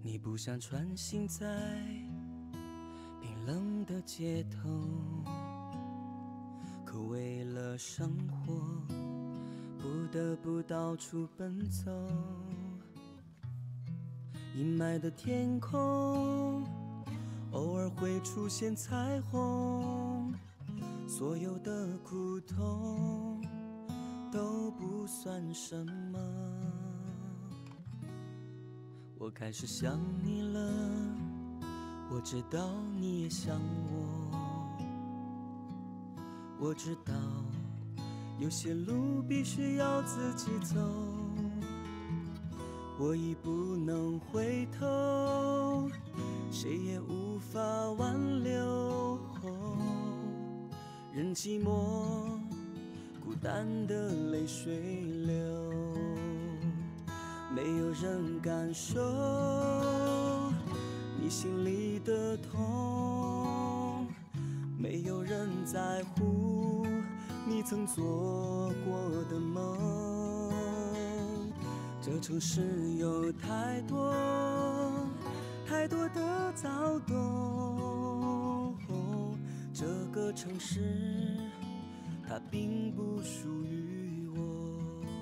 你不想穿行在冰冷的街头，可为了生活，不得不到处奔走。阴霾的天空，偶尔会出现彩虹，所有的苦痛都不算什么。我开始想你了，我知道你也想我。我知道有些路必须要自己走，我已不能回头，谁也无法挽留。任寂寞孤单的泪水流，没有人感受你心里的痛，没有人在乎你曾做过的梦。这城市有太多太多的躁动，这个城市它并不属于我。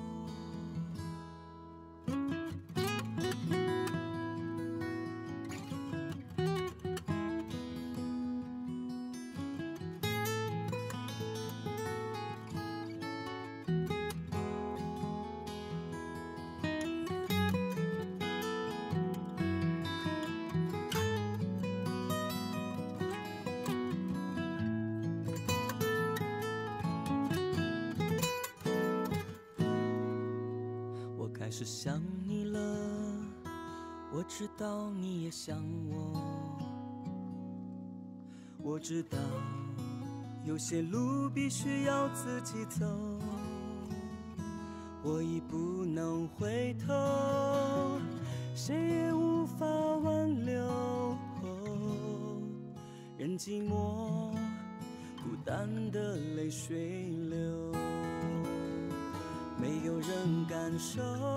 我开始想你了，我知道你也想我。我知道有些路必须要自己走，我已不能回头，谁也无法挽留。任寂寞孤单的泪水流，没有人感受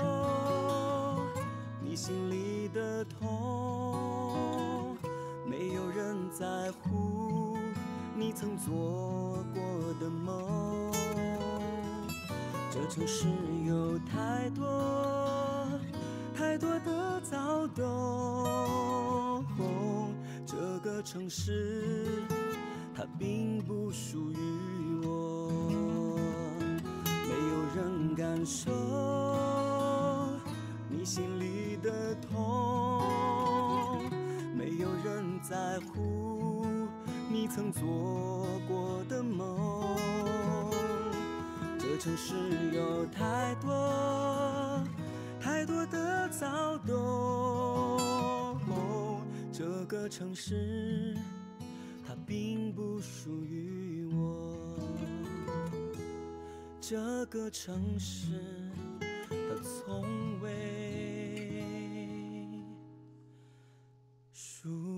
你心里的痛，没有人在乎你曾做过的梦。这城市有太多太多的躁动，这个城市它并不属于我。没有人感受你心里的痛，没有人在乎你曾做过的梦。这城市有太多太多的躁动，这个城市它并不属于我。这个城市它从未属